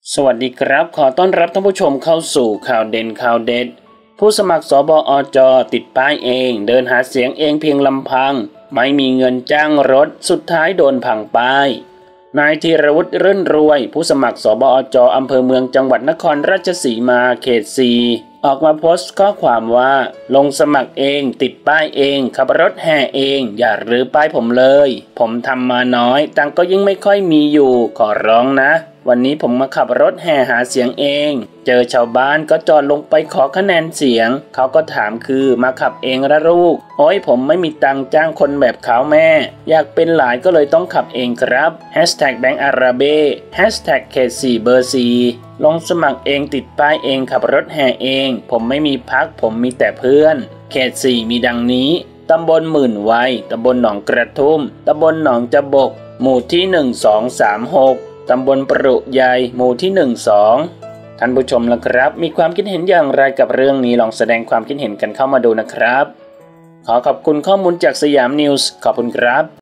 สวัสดีครับขอต้อนรับท่านผู้ชมเข้าสู่ข่าวเด่นข่าวเด็ดผู้สมัครสบอจติดป้ายเองเดินหาเสียงเองเพียงลำพังไม่มีเงินจ้างรถสุดท้ายโดนพังป้ายนายธีรวุฒิรื่นรวยผู้สมัครสบอจอำเภอเมืองจังหวัดนครราชสีมาเขต 4ออกมาโพสต์ข้อความว่าลงสมัครเองติดป้ายเองขับรถแห่เองอย่ารื้อป้ายผมเลยผมทำมาน้อยตังก็ยิ่งไม่ค่อยมีอยู่ขอร้องนะวันนี้ผมมาขับรถแห่หาเสียงเองเจอชาวบ้านก็จอดลงไปขอคะแนนเสียงเขาก็ถามคือมาขับเองละลูกโอ้ยผมไม่มีตังจ้างคนแบบเขาแม่อยากเป็นหลายก็เลยต้องขับเองครับแบงค์อาราเบ้เขต 4 เบอร์ 4ลงสมัครเองติดป้ายเองขับรถแห่เองผมไม่มีพักผมมีแต่เพื่อนเขต 4 มีดังนี้ตำบลหมื่นวัยตำบลหนองกระทุ่มตำบลหนองจะบกหมู่ที่ 1236ตำบลปรุใหญ่หมู่ที่ 12ท่านผู้ชมล่ะครับมีความคิดเห็นอย่างไรกับเรื่องนี้ลองแสดงความคิดเห็นกันเข้ามาดูนะครับขอขอบคุณข้อมูลจากสยามนิวส์ขอบคุณครับ